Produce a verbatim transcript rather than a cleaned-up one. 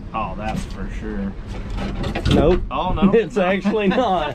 Oh, that's for sure. Nope. Oh, no. It's actually not.